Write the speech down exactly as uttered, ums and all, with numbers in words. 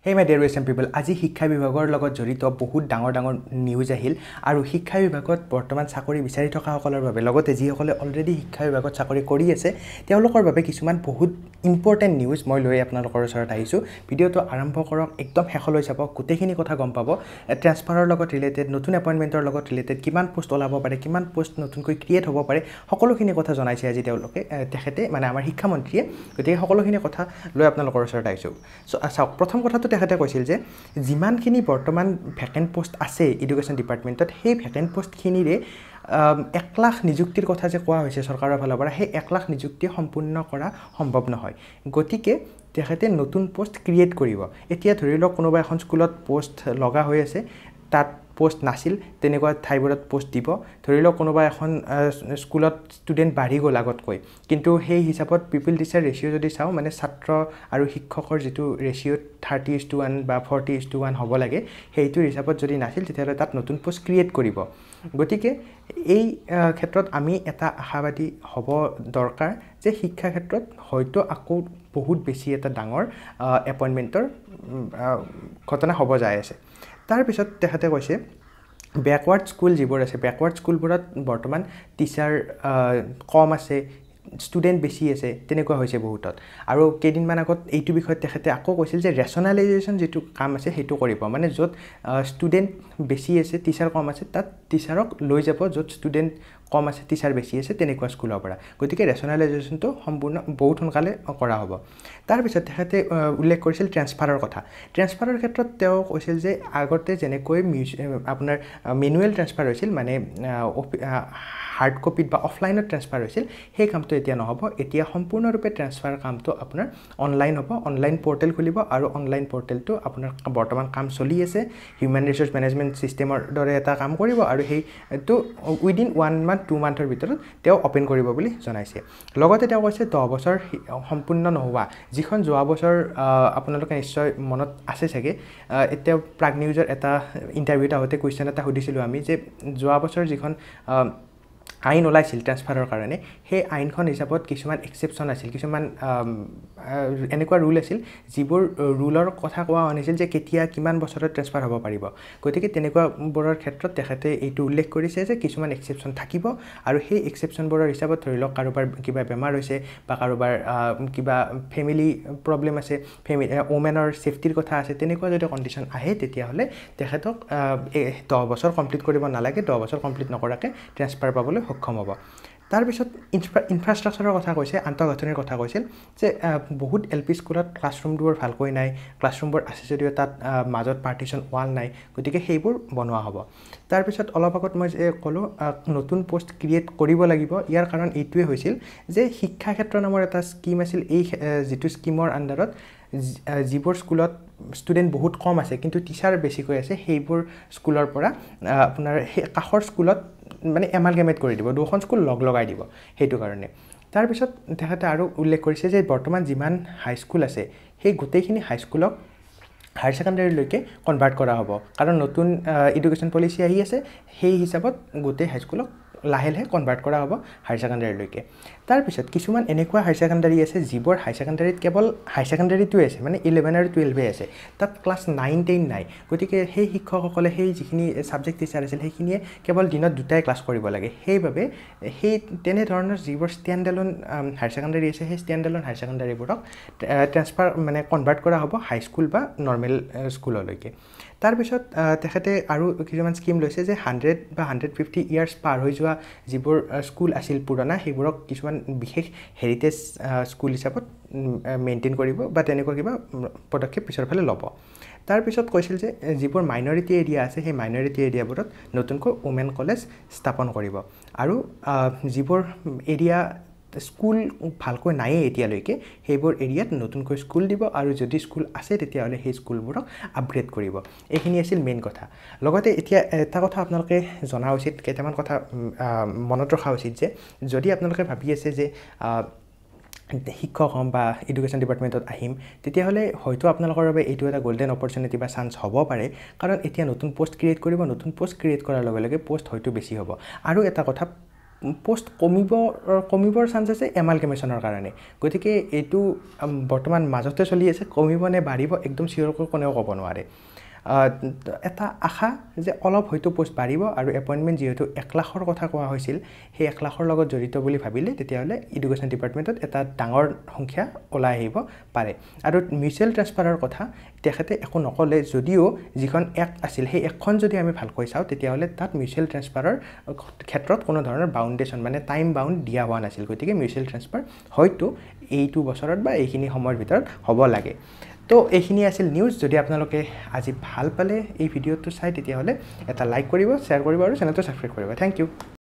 Hey my dear Assam people, আজি শিক্ষা বিভাগৰ লগত জড়িত বহুত ডাঙৰ ডাঙৰ নিউজ আহিল আৰু শিক্ষা বিভাগত বৰ্তমান চাকৰি বিচাৰি থকা সকলৰ বাবে লগতে যি সকলে অলৰেডি শিক্ষা বিভাগত চাকৰি কৰি আছে তেওঁলোকৰ বাবে কিছুমান বহুত ইম্পৰ্টেন্ট নিউজ মই লৈ আপোনালোকৰ ওচৰত আহিছো ভিডিওটো আৰম্ভ কৰক একদম হেখলৈ চাব গোটেইখিনি কথা গম পাব ট্ৰান্সফাৰৰ লগত ৰিলেটেড নতুন এপইন্টমেন্টৰ লগত ৰিলেটেড কিমান পোষ্ট ওলাব পাৰে কিমান পোষ্ট নতুনকৈ ক্ৰিয়েট হ'ব পাৰে সকলোখিনি কথা জনাইছে আজি তেওঁলোকে তেখেতে মানে আমাৰ শিক্ষা মন্ত্ৰীয়ে গতিকে সকলোখিনি কথা লৈ আপোনালোকৰ ওচৰত আহিছো সো চাওক প্ৰথম কথাটো তেখেতে কৈছিল যে যিমানখিনি বৰ্তমান ভ্যাকেন্ট পোষ্ট আছে এডুকেশ্যন ডিপাৰ্টমেন্টত সেই ভ্যাকেন্ট পোষ্টখিনিৰে এক লাখ নিযুক্তিৰ কথা যে কোৱা হৈছে চৰকাৰৰ ফালৰ পৰা সেই এক লাখ নিযুক্তি সম্পূৰ্ণ কৰা সম্ভৱ নহয় গতিকে তেখেতে নতুন পোষ্ট ক্ৰিয়েট কৰিব এতিয়া ধৰি লওক কোনোবা এখন স্কুলত পোষ্ট লগা হৈ আছে তাত পোষ্ট নাছিল তেনেকুৱা ঠাইবোৰত পোষ্ট দিব ধৰি লওক কোনোবা এখন স্কুলত ষ্টুডেন্ট বাঢ়ি গ'ল আগতকৈ কিন্তু সেই হিচাপত পিপল টিচাৰ ৰেশিও যদি চাও মানে ছাত্ৰ আৰু শিক্ষকৰ যেটো ৰেশিও thirty is to one বা forty is to one হ'ব লাগে সেইটো হিচাপত যদি নাছিল তেতিয়াহ'লে তাত নতুন পোষ্ট ক্ৰিয়েট কৰিব গতিকে এই ক্ষেত্ৰত আমি এটা আশাবাদী হ'ব দৰকাৰ যে শিক্ষা ক্ষেত্ৰত হয়তো আকৌ বহুত বেছি এটা ডাঙৰ এপইন্টমেন্টৰ ঘটনা হ'ব যায় আছে তাৰ পিছত তেখেতে কৈছে ব্যাকওয়াৰ্ড স্কুল যিবোৰ আছে ব্যাকওয়াৰ্ড স্কুলবোৰত বৰ্তমান টিচাৰ কম আছে ষ্টুডেন্ট বেছি আছে তেনেকুৱা হৈছে বহুতত আৰু কেইদিনমান আগত এইটো বিষয়ত তেখেতে আকৌ কৈছিল যে ৰেশনালাইজেশন যেটো কাম আছে হেতু কৰিব মানে যত ষ্টুডেন্ট বেছি আছে টিচাৰ কম আছে তাত টিচাৰক লৈ যাব যত ষ্টুডেন্ট কম আছে টিচাৰ বেছি আছে তেনেকুৱা স্কুলৰ পৰা গতিকে ৰেশনালাইজেশনটো সম্পূৰ্ণ বহুত সোনকালে কৰা হ'ব তাৰ পিছত তেখেতে উল্লেখ কৰিছিল ট্ৰান্সফাৰৰ কথা ট্ৰান্সফাৰৰ ক্ষেত্ৰত তেওঁ কৈছিল যে আগতে যেনেকৈ আপোনাৰ মেনুৱেল ট্ৰান্সফাৰ হৈছিল মানে হাৰ্ড কপিত বা অফলাইনত ট্ৰান্সফাৰ হৈছিল সেই কামটো এতিয়া নহব এতিয়া সম্পূৰ্ণৰূপে ট্ৰান্সফাৰ কামটো আপোনাৰ অনলাইন হ'ব অনলাইন পোৰ্টেল খুলিব আৰু অনলাইন পোৰ্টেলটো আপোনাৰ বৰ্তমান কাম চলি আছে হিউম্যান ৰিসোৰ্স ম্যানেজমেন্ট সিস্টেমৰ দৰে এটা কাম কৰিব আৰু সেইটো উইদিন one month two মান্থৰ ভিতৰত তেওঁ ওপেন কৰিব বুলি জনাইছে লগতে তেওঁ কৈছে দহ বছৰ সম্পূৰ্ণ নোহোৱা যিখন যোৱা বছৰ আপোনালোকে নিশ্চয় মনত আছে চাগে এতিয়া প্ৰাগ নিউজৰ এটা ইন্টাৰভিউটা হতে কোৱেশ্চন এটা সুধিছিলো আমি যে যোৱা বছৰ যিখন আইন ওলাইছিল ট্ৰান্সফাৰৰ কাৰণে সেই আইনখন হিচাপত কিছুমান এক্সেপশন আছিল কিছুমান এনেকুৱা ৰুল আছিল যিবোৰ ৰুলৰ কথা কোৱা হৈছিল যে কেতিয়া কিমান বছৰত ট্ৰান্সফাৰ হ'ব পাৰিব গতিকে তেনেকুৱা বৰৰ ক্ষেত্ৰত তেখেতে এইটো উল্লেখ কৰিছে যে কিছুমান এক্সেপশন থাকিব আৰু সেই এক্সেপশন বৰৰ হিচাপত ধৰি লওক কাৰোবাৰ কিবা বেমাৰ হৈছে বা কাৰোবাৰ কিবা ফেমিলি প্ৰবলেম আছে ফেমিলি ওমেনৰ সেফটিৰ কথা আছে তেনেকুৱা যদি কন্ডিশন আহে তেতিয়া হলে তেখেতক দহ বছৰ কমপ্লিট কৰিব নালাগে দহ বছৰ কমপ্লিট নকৰাকে ট্ৰান্সফাৰ পাবলৈ সক্ষম হ'ব তাৰ পিছত ইনফ্ৰাষ্ট্ৰাকচাৰৰ কথা কৈছে আন্তঃগাঁথনিৰ কথা কৈছিল যে বহুত এলপি স্কুলত ক্লাছৰুমবোৰ ভালকৈ নাই ক্লাছৰুমবোৰ আছে যদিও তাত মাজত পাৰ্টিশন ওয়াল নাই গতিকে সেইবোৰ বনোৱা হ'ব তাৰ পিছত অলপ আগত মই ক'লো নতুন পোষ্ট ক্ৰিয়েট কৰিব লাগিব ইয়াৰ কাৰণ এইটোৱে হৈছিল যে শিক্ষা ক্ষেত্ৰ নামৰ এটা স্কিম আছিল এই যেটো স্কিমৰ আন্ডাৰত যিবোৰ স্কুলত ষ্টুডেন্ট বহুত কম আছে কিন্তু টিচাৰ বেছিকৈ আছে সেইবোৰ স্কুলৰ পৰা আপোনাৰ কাখৰ স্কুলত মানে এমালগেমেট কৰি দিব দুখন স্কুল লগ লগাই দিব হেতু কাৰণে তাৰ পিছত তেখেতে আৰু উল্লেখ কৰিছে যে বৰ্তমান যিমান হাই স্কুল আছে সেই গোটেইখিনি হাই স্কুলক হায়াৰ সেকেন্ডাৰী লৈকে কনভাৰ্ট কৰা হ'ব কাৰণ নতুন এডুকেশ্যন পলিচি আহি আছে সেই হিচাপত গোটেই হাই স্কুলক লাহে লাহে কনভাৰ্ট কৰা হ'ব হায়াৰ সেকেন্ডাৰী লৈকে তাৰ পিছত কিছুমান এনেকুৱা হায়াৰ সেকেন্ডাৰী আছে যিবোৰ হায়াৰ সেকেন্ডাৰীত কেৱল হায়াৰ সেকেন্ডাৰীটো আছে মানে eleven আৰু twelve আছে তাত ক্লাছ nine ten নাই গতিকে সেই শিক্ষকসকলে সেই যিখিনি সাবজেক্ট টিচাৰ আছিল সেইখিনিয়ে কেৱল দিনত দুটাই ক্লাছ কৰিব লাগে সেইভাবে সেই তেনে ধৰণৰ যিবোৰ ষ্টেণ্ডএলোন হায়াৰ সেকেন্ডাৰী আছে সেই ষ্টেণ্ডএলোন হায়াৰ সেকেন্ডাৰীবোৰক ট্ৰান্সফাৰ মানে কনভাৰ্ট কৰা হ'ব হাই স্কুল বা নৰ্মেল স্কুললৈকে তাৰ পিছত তেখেতে আৰু কিছুমান স্কিম লৈছে যে one hundred বা one hundred fifty ইয়াৰ্স পাৰ হৈ যোৱা যিবোৰ স্কুল আছিল পুৰণা সেইবোৰক কিছুমান বিশেষ হেৰিটেজ স্কুল হিচাপত মেইনটেইন কৰিব বা তেনেকুৱা কিবা পদক্ষেপ পিছৰ ফালে ল'ব তাৰ পিছত কৈছিল যে যিবোৰ মাইনৰিটি এৰিয়া আছে সেই মাইনৰিটি এৰিয়াবোৰত নতুনকৈ ওমেন কলেজ স্থাপন কৰিব আৰু যিবোৰ এৰিয়া স্কুল ভালকৈ নাই এতিয়ালৈকে সেইবোৰ এৰিয়াত নতুনকৈ স্কুল দিব আৰু যদি স্কুল আছে তেতিয়াহলে সেই স্কুলবোৰক আপগ্ৰেড কৰিব এইখিনি আছিল মেইন কথা লগতে এতিয়া এটা কথা আপোনালোকে জনা উচিত কেইটামান কথা মনত ৰখা উচিত যে যদি আপোনালোকে ভাবি আছে যে শিক্ষক হম বা এডুকেশ্যন ডিপাৰ্টমেন্টত আহিম তেতিয়াহলে হয়তো আপোনালোকৰ বাবে এইটো এটা গোল্ডেন অপৰচুনিটি বা চান্স হ'ব পাৰে কাৰণ এতিয়া নতুন পোষ্ট ক্ৰিয়েট কৰিব নতুন পোষ্ট ক্ৰিয়েট কৰাৰ লগে লগে পোষ্ট হয়তো বেছি হ'ব আৰু এটা কথা পোষ্ট কমিব কমিবৰ চান্স আছে এমালগেমেশ্যনৰ কাৰণে গতিকে এইটো বৰ্তমান মাজতে চলি আছে কমিব নে বাঢ়িব একদম চিয়ৰকৈ কোনেও ক'ব নোৱাৰে এটা আশা যে অলপ হয়তো পোষ্ট বাঢ়িব আৰু এপইণ্টমেণ্ট যিহেতু এক লাখৰ কথা কোৱা হৈছিল সেই এক লাখৰ লগত জড়িত বুলি ভাবিলে তেতিয়াহ'লে এডুকেশ্যন ডিপাৰ্টমেণ্টত এটা ডাঙৰ সংখ্যা ওলাই আহিব পাৰে আৰু মিউচুৱেল ট্ৰেন্সফাৰৰ কথা তেখেতে একো নক'লে যদিও যিখন এক আছিল সেই একখন যদি আমি ভালকৈ চাওঁ তেতিয়াহ'লে তাত মিউচুৱেল ট্ৰেন্সফাৰৰ ক্ষেত্ৰত কোনো ধৰণৰ বাউণ্ডেশ্যন মানে টাইম বাউণ্ড দিয়া হোৱা নাছিল গতিকে মিউচুৱেল ট্ৰেন্সফাৰ হয়তো এইটো বছৰত বা এইখিনি সময়ৰ ভিতৰত হ'ব লাগে তো এইখিনি আছিল নিউজ যদি আপোনালোকে আজি ভাল পালে এই ভিডিঅ'টো চাই তেতিয়াহ'লে এটা লাইক কৰিব শ্বেয়াৰ কৰিব আৰু চেনেলটো ছাবস্ক্ৰাইব কৰিব থেংক ইউ